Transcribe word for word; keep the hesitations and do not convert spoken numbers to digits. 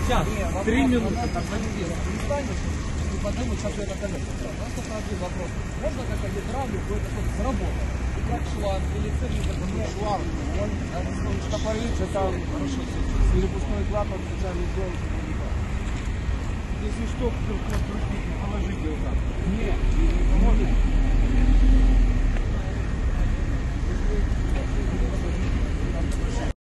Сейчас, три минуты. И подумать, как это коллектор. У нас только один вопрос. Можно как гидравлик будет сработать? Как шланг или цилиндр? Не шланг. Он штопорится там. Хорошо. Перепускной клапан специально сделан. Если что, положите его так. Нет.